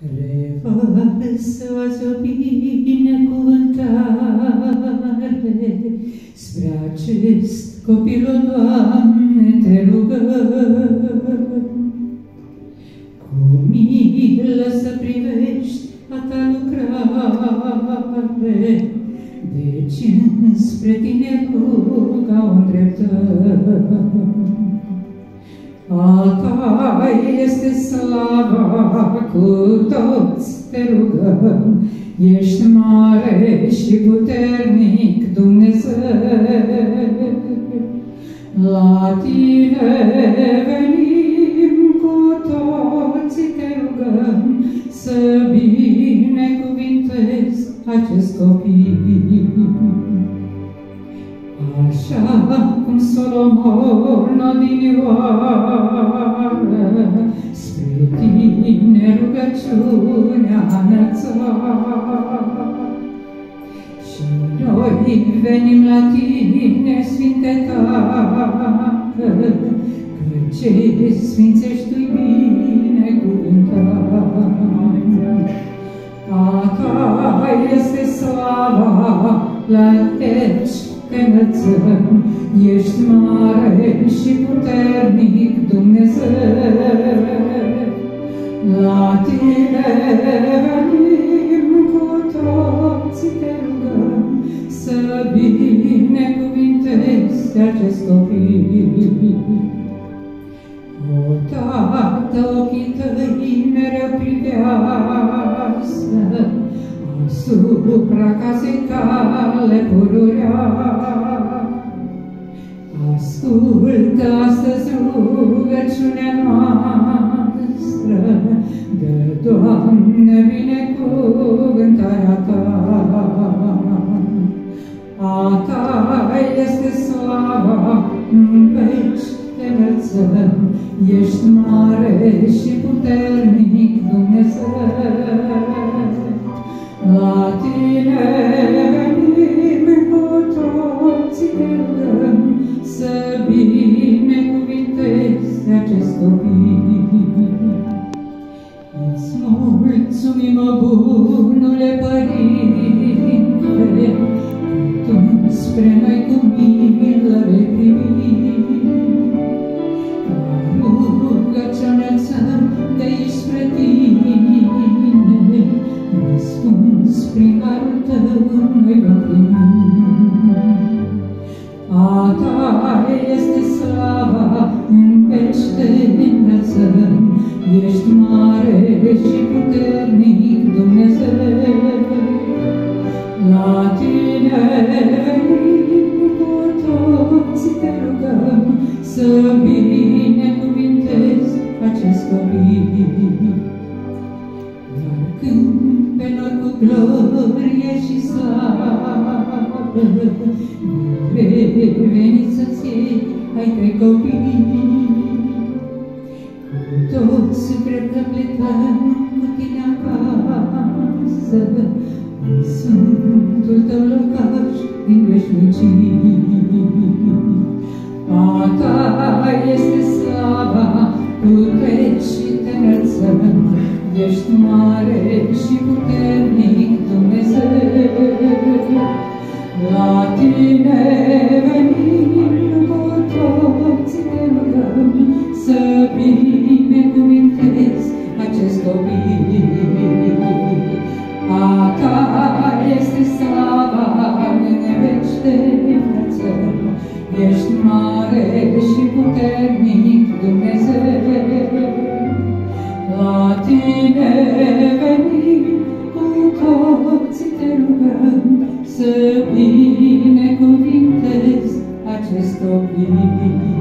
Revarsă-ți o binecuvântare spre acest copil, o Doamne, te rugăm. Cu milă să privești a ta lucrare, deci înspre tine ruga o îndreptăm. A ta este slava, cu toți te rugăm, ești mare și puternic Dumnezeu. La tine venim, cu toții te rugăm, să binecuvintezi acest copil. Așa cum Solomon odinioară spre tine rugăciunea înălța. Și noi venim la tine, Sfinte Tată, că ce sfințești tu-i binecuvântat. A ta este slava, la veci te înălțăm, ești mare și puternic Dumnezeu. La tine venim, cu toții te rugăm, să binecuvintezi acest copil. O Tată, ochii tăi mereu privească asupra casei tale pururea. Ascultă astăzi rugăciunea noastră, dă, Doamne, binecuvântarea ta. A ta este slava, în veci te înălțăm, ești mare și puternic Dumnezeu. La tine venim, cu toții te rugăm, să binecuvintezi acest copil. Îți mulțumim, o bunule Părinte, că tu spre noi cu milă vei primi. La rugăciune ți-am de aici spre tine, răspuns prin harul tău noi vom primi. A ta este slava, în veci te înălțăm, ești mare și puternic Dumnezeu. La tine venim, cu toții te rugăm, să binecuvintezi acest copil. Iar când pe noi cu glorie și slavă veniți să-ți iei ai trei copii, cu toți drept plecăm cu tine acasă, în sfântul tău locaș din veșnicii. A ta este slava, puteți și te înălțăm, ești mare și puternic Dumnezeu. La tine venim, cu toții te rugăm, să binecuvintezi acest copil. A ta este slava, în veci te înălțăm, ești mare și puternic Dumnezeu. La tine venim, cu toții te rugăm, să binecuvintezi acest copil.